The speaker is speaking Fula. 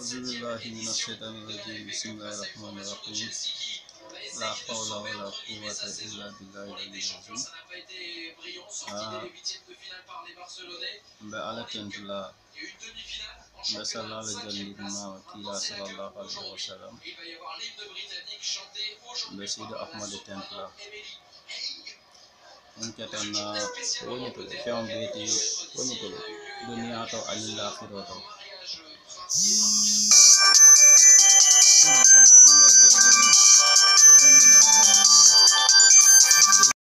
أعوذ بالله من الشيطان الرجيم بسم الله الرحمن الرحيم لا حول ولا قوة إلا بالله العلي العظيم mbe ala tentula mbe sallala jallirma wakila sallallahu alaihi wasallam mbe sidi ahmad tentula on ketanna wonito fewn beti wonito duniya to anil akhirah to